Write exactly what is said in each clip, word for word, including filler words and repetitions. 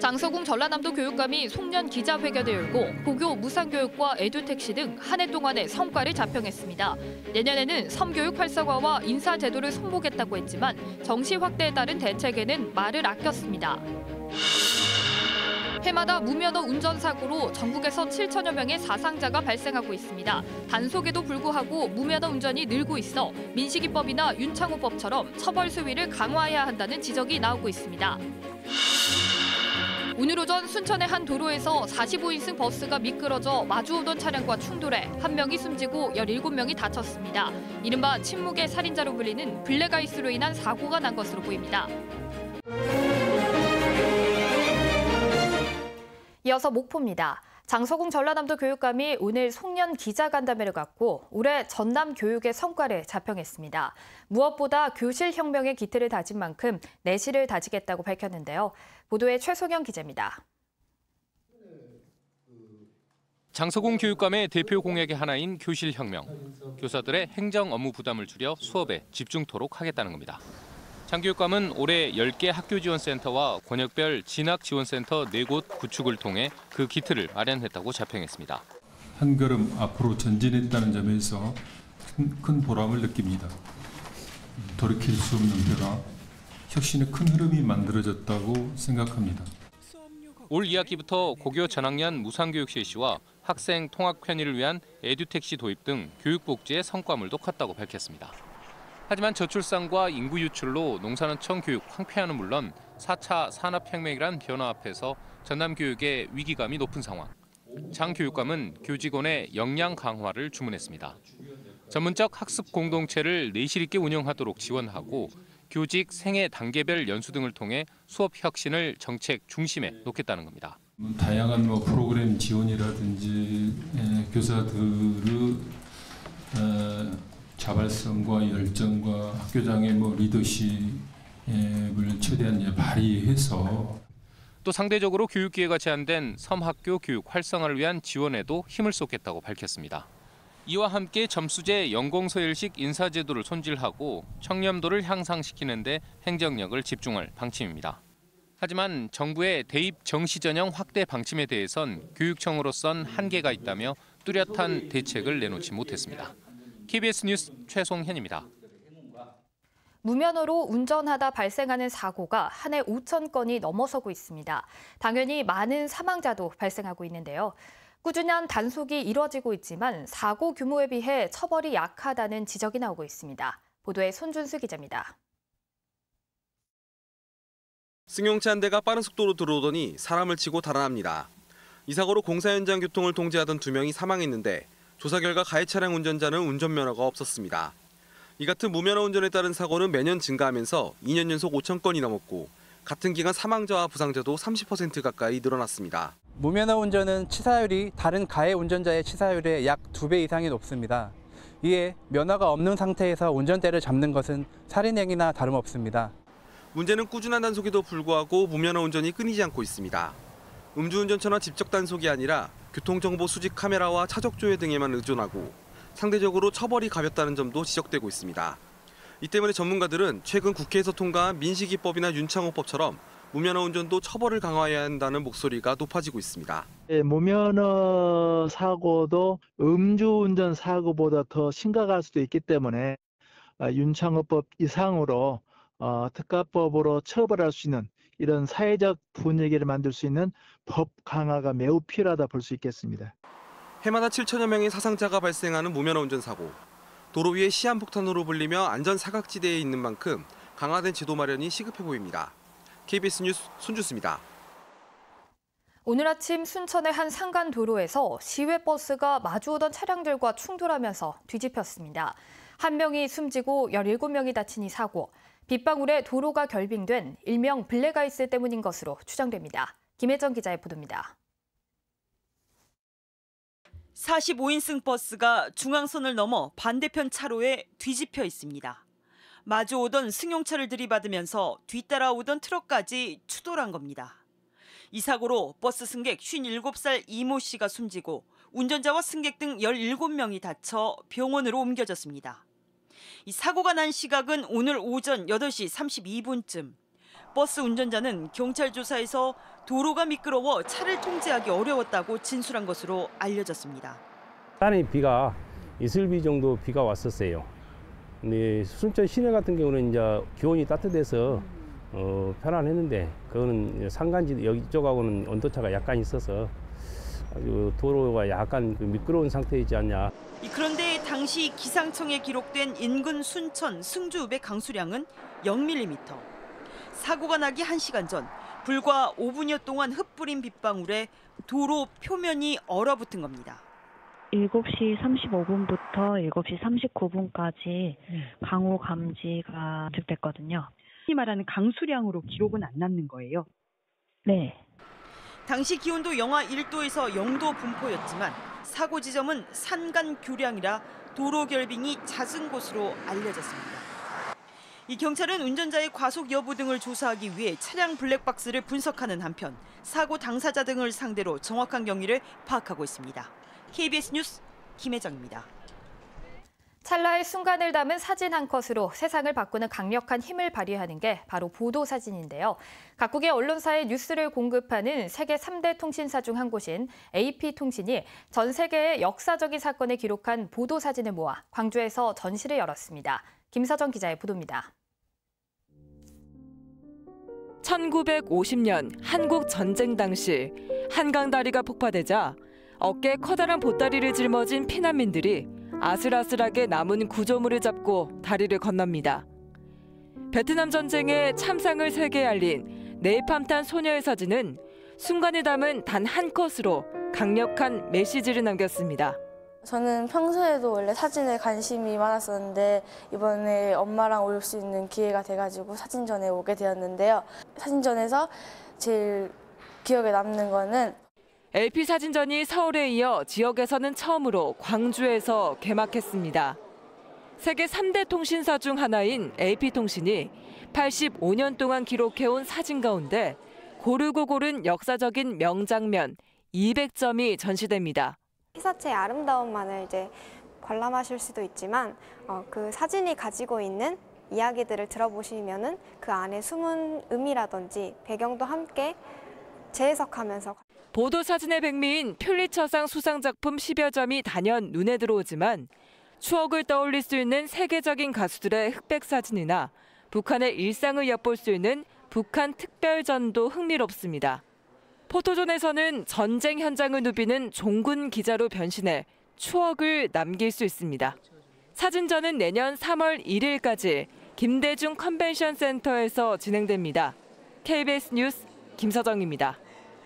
장서궁 전라남도 교육감이 송년 기자회견을 열고 고교 무상교육과 에듀택시 등 한 해 동안의 성과를 자평했습니다. 내년에는 섬교육 활성화와 인사제도를 손보겠다고 했지만 정시 확대에 따른 대책에는 말을 아꼈습니다. 해마다 무면허 운전사고로 전국에서 칠천여 명의 사상자가 발생하고 있습니다. 단속에도 불구하고 무면허 운전이 늘고 있어 민식이법이나 윤창호법처럼 처벌 수위를 강화해야 한다는 지적이 나오고 있습니다. 오늘 오전 순천의 한 도로에서 사십오 인승 버스가 미끄러져 마주오던 차량과 충돌해 한 명이 숨지고 열일곱 명이 다쳤습니다. 이른바 침묵의 살인자로 불리는 블랙아이스로 인한 사고가 난 것으로 보입니다. 이어서 목포입니다. 장서궁 전라남도 교육감이 오늘 송년 기자간담회를 갖고 올해 전남 교육의 성과를 자평했습니다. 무엇보다 교실 혁명의 기틀을 다진 만큼 내실을 다지겠다고 밝혔는데요. 보도에 최소경 기자입니다. 장서궁 교육감의 대표 공약의 하나인 교실 혁명. 교사들의 행정 업무 부담을 줄여 수업에 집중토록 하겠다는 겁니다. 장 교육감은 올해 열 개 학교지원센터와 권역별 진학지원센터 네 곳 구축을 통해 그 기틀을 마련했다고 자평했습니다. 한 걸음 앞으로 전진했다는 점에서 큰, 큰 보람을 느낍니다. 돌이킬 수 없는 변화, 혁신의 큰 흐름이 만들어졌다고 생각합니다. 올 이 학기부터 고교 전학년 무상교육 실시와 학생 통학 편의를 위한 에듀택시 도입 등 교육복지의 성과물도 컸다고 밝혔습니다. 하지만 저출산과 인구 유출로 농산어촌 교육 황폐화는 물론 사 차 산업혁명이란 변화 앞에서 전남 교육의 위기감이 높은 상황. 장 교육감은 교직원의 역량 강화를 주문했습니다. 전문적 학습 공동체를 내실 있게 운영하도록 지원하고 교직 생애 단계별 연수 등을 통해 수업 혁신을 정책 중심에 놓겠다는 겁니다. 다양한 뭐 프로그램 지원이라든지 에, 교사들의 에, 자발성과 열정과 학교장의 뭐 리더십을 최대한 발휘해서 또 상대적으로 교육 기회가 제한된 섬학교 교육 활성화를 위한 지원에도 힘을 쏟겠다고 밝혔습니다. 이와 함께 점수제 연공서열식 인사제도를 손질하고 청렴도를 향상시키는 데 행정력을 집중할 방침입니다. 하지만 정부의 대입 정시전형 확대 방침에 대해선 교육청으로선 한계가 있다며 뚜렷한 대책을 내놓지 못했습니다. 케이비에스 뉴스 최송현입니다. 무면허로 운전하다 발생하는 사고가 한 해 오천 건이 넘어서고 있습니다. 당연히 많은 사망자도 발생하고 있는데요. 꾸준한 단속이 이뤄지고 있지만 사고 규모에 비해 처벌이 약하다는 지적이 나오고 있습니다. 보도에 손준수 기자입니다. 승용차 한 대가 빠른 속도로 들어오더니 사람을 치고 달아납니다. 이 사고로 공사 현장 교통을 통제하던 두 명이 사망했는데 조사 결과 가해 차량 운전자는 운전면허가 없었습니다. 이 같은 무면허 운전에 따른 사고는 매년 증가하면서 이 년 연속 오천 건이 넘었고 같은 기간 사망자와 부상자도 삼십 퍼센트 가까이 늘어났습니다. 무면허 운전은 치사율이 다른 가해 운전자의 치사율의 약 두 배 이상이 높습니다. 이에 면허가 없는 상태에서 운전대를 잡는 것은 살인행위나 다름없습니다. 문제는 꾸준한 단속에도 불구하고 무면허 운전이 끊이지 않고 있습니다. 음주운전처나 직접 단속이 아니라 교통정보 수집 카메라와 차적 조회 등에만 의존하고 상대적으로 처벌이 가볍다는 점도 지적되고 있습니다. 이 때문에 전문가들은 최근 국회에서 통과한 민식이법이나 윤창호법처럼 무면허 운전도 처벌을 강화해야 한다는 목소리가 높아지고 있습니다. 예, 무면허 사고도 음주운전 사고보다 더 심각할 수도 있기 때문에 윤창호법 이상으로 어, 특가법으로 처벌할 수 있는 이런 사회적 분위기를 만들 수 있는 법 강화가 매우 필요하다 볼 수 있겠습니다. 해마다 칠천여 명의 사상자가 발생하는 무면허 운전 사고. 도로 위에 시한폭탄으로 불리며 안전 사각지대에 있는 만큼 강화된 제도 마련이 시급해 보입니다. 케이비에스 뉴스 손준수입니다. 오늘 아침 순천의 한 산간 도로에서 시외버스가 마주오던 차량들과 충돌하면서 뒤집혔습니다. 한 명이 숨지고 열일곱 명이 다친 이 사고. 빗방울에 도로가 결빙된 일명 블랙아이스 때문인 것으로 추정됩니다. 김혜정 기자의 보도입니다. 사십오 인승 버스가 중앙선을 넘어 반대편 차로에 뒤집혀 있습니다. 마주오던 승용차를 들이받으면서 뒤따라오던 트럭까지 추돌한 겁니다. 이 사고로 버스 승객 쉰일곱 살 이모 씨가 숨지고 운전자와 승객 등 열일곱 명이 다쳐 병원으로 옮겨졌습니다. 이 사고가 난 시각은 오늘 오전 여덟 시 삼십이 분쯤. 버스 운전자는 경찰 조사에서 도로가 미끄러워 차를 통제하기 어려웠다고 진술한 것으로 알려졌습니다. 산에 비가 이슬비 정도 비가 왔었어요. 근데 순천 시내 같은 경우는 이제 기온이 따뜻해서 어, 편안했는데 그거는 산간지 여기 쪽하고는 온도차가 약간 있어서 아주 도로가 약간 미끄러운 상태이지 않냐. 그런데 당시 기상청에 기록된 인근 순천 승주읍의 강수량은 영 밀리미터. 사고가 나기 한 시간 전 불과 오 분여 동안 흩뿌린 빗방울에 도로 표면이 얼어붙은 겁니다. 일곱 시 삼십오 분부터 일곱 시 삼십구 분까지 강우 감지가 측됐거든요. 흔히 말하는 강수량으로 기록은 안 남는 거예요? 네. 당시 기온도 영하 일 도에서 영 도 분포였지만 사고 지점은 산간 교량이라 도로 결빙이 잦은 곳으로 알려졌습니다. 이 경찰은 운전자의 과속 여부 등을 조사하기 위해 차량 블랙박스를 분석하는 한편 사고 당사자 등을 상대로 정확한 경위를 파악하고 있습니다. 케이비에스 뉴스 김혜정입니다. 찰나의 순간을 담은 사진 한 컷으로 세상을 바꾸는 강력한 힘을 발휘하는 게 바로 보도사진인데요. 각국의 언론사에 뉴스를 공급하는 세계 삼 대 통신사 중 한 곳인 에이피통신이 전 세계의 역사적인 사건을 기록한 보도사진을 모아 광주에서 전시를 열었습니다. 김서정 기자의 보도입니다. 천구백오십 년 한국 전쟁 당시 한강 다리가 폭파되자 어깨에 커다란 보따리를 짊어진 피난민들이 아슬아슬하게 남은 구조물을 잡고 다리를 건넙니다. 베트남 전쟁의 참상을 세계에 알린 네이팜탄 소녀의 사진은 순간을 담은 단 한 컷으로 강력한 메시지를 남겼습니다. 저는 평소에도 원래 사진에 관심이 많았었는데 이번에 엄마랑 올 수 있는 기회가 돼가지고 사진전에 오게 되었는데요. 사진전에서 제일 기억에 남는 거는 엘피 사진전이 서울에 이어 지역에서는 처음으로 광주에서 개막했습니다. 세계 삼 대 통신사 중 하나인 에이피통신이 팔십오 년 동안 기록해온 사진 가운데 고르고 고른 역사적인 명장면 이백 점이 전시됩니다. 피사체의 아름다움만을 이제 관람하실 수도 있지만 어, 그 사진이 가지고 있는 이야기들을 들어보시면은 그 안에 숨은 의미라든지 배경도 함께 재해석하면서 보도사진의 백미인 퓰리처상 수상작품 십여 점이 단연 눈에 들어오지만 추억을 떠올릴 수 있는 세계적인 가수들의 흑백 사진이나 북한의 일상을 엿볼 수 있는 북한 특별전도 흥미롭습니다. 포토존에서는 전쟁 현장을 누비는 종군 기자로 변신해 추억을 남길 수 있습니다. 사진전은 내년 삼월 일일까지 김대중 컨벤션 센터에서 진행됩니다. 케이비에스 뉴스 김서정입니다.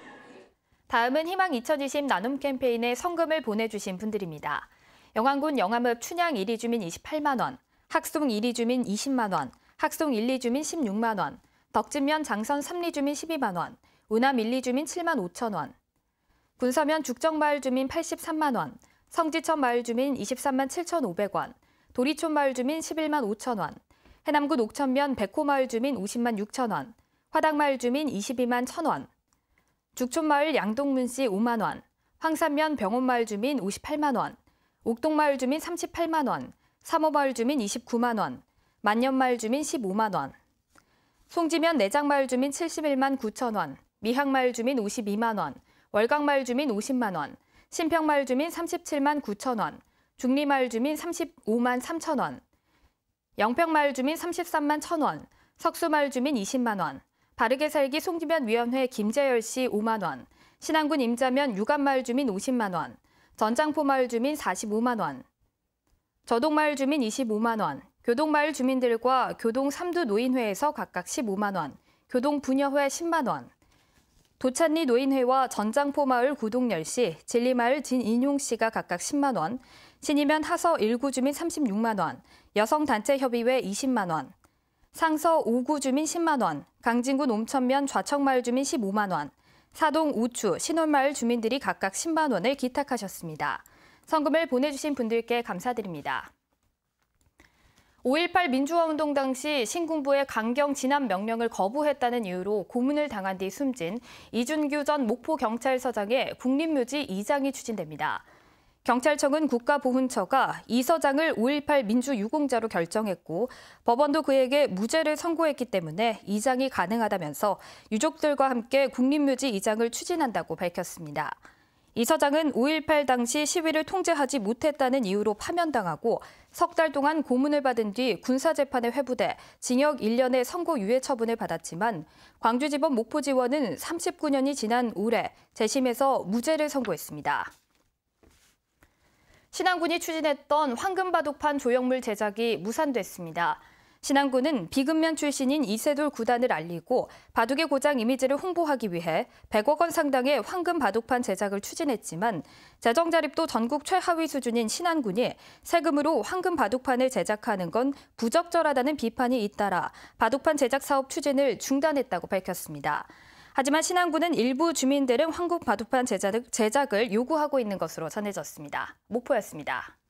다음은 희망 이천이십 나눔 캠페인에 성금을 보내주신 분들입니다. 영안군 영암읍 춘향 일 위 주민 이십팔만 원, 학송 일 위 주민 이십만 원, 학송 일, 이 주민 십육만 원, 덕진면 장선 삼 리 주민 십이만 원, 우남 일, 이 주민 칠만 오천 원, 군서면 죽정마을 주민 팔십삼만 원, 성지천 마을 주민 이십삼만 칠천오백 원, 도리촌 마을 주민 십일만 오천 원, 해남군 옥천면 백호마을 주민 오십만 육천 원, 화당마을 주민 이십이만 천 원, 죽촌마을 양동문씨 오만 원, 황산면 병원마을 주민 오십팔만 원, 옥동마을 주민 삼십팔만 원, 삼호마을 주민 이십구만 원, 만년마을 주민 십오만 원, 송지면 내장마을 주민 칠십일만 구천 원, 미항마을 주민 오십이만 원, 월강마을 주민 오십만 원, 신평마을 주민 삼십칠만 구천 원, 중리마을 주민 삼십오만 삼천 원, 영평마을 주민 삼십삼만 천 원, 석수마을 주민 이십만 원, 바르게 살기 송지면 위원회 김재열 씨 오만 원, 신안군 임자면 유감마을 주민 오십만 원, 전장포마을 주민 사십오만 원, 저동마을 주민 이십오만 원, 교동마을 주민들과 교동 삼두 노인회에서 각각 십오만 원, 교동 부녀회 십만 원, 도찬리 노인회와 전장포마을 구동열 씨, 진리마을 진인용 씨가 각각 십만 원, 신이면 하서 일 구 주민 삼십육만 원, 여성단체협의회 이십만 원, 상서 오 구 주민 십만 원, 강진군 옴천면 좌청마을 주민 십오만 원, 사동 우추, 신월마을 주민들이 각각 십만 원을 기탁하셨습니다. 성금을 보내주신 분들께 감사드립니다. 오일팔 민주화운동 당시 신군부의 강경 진압 명령을 거부했다는 이유로 고문을 당한 뒤 숨진 이준규 전 목포경찰서장의 국립묘지 이장이 추진됩니다. 경찰청은 국가보훈처가 이 서장을 오일팔 민주유공자로 결정했고 법원도 그에게 무죄를 선고했기 때문에 이장이 가능하다면서 유족들과 함께 국립묘지 이장을 추진한다고 밝혔습니다. 이 서장은 오일팔 당시 시위를 통제하지 못했다는 이유로 파면당하고 석 달 동안 고문을 받은 뒤 군사재판에 회부돼 징역 일 년의 선고유예 처분을 받았지만 광주지법 목포지원은 삼십구 년이 지난 올해 재심에서 무죄를 선고했습니다. 신안군이 추진했던 황금바둑판 조형물 제작이 무산됐습니다. 신안군은 비근면 출신인 이세돌 구단을 알리고 바둑의 고장 이미지를 홍보하기 위해 백억 원 상당의 황금 바둑판 제작을 추진했지만 재정 자립도 전국 최하위 수준인 신안군이 세금으로 황금 바둑판을 제작하는 건 부적절하다는 비판이 잇따라 바둑판 제작 사업 추진을 중단했다고 밝혔습니다. 하지만 신안군은 일부 주민들은 황금 바둑판 제작을 요구하고 있는 것으로 전해졌습니다. 목포였습니다.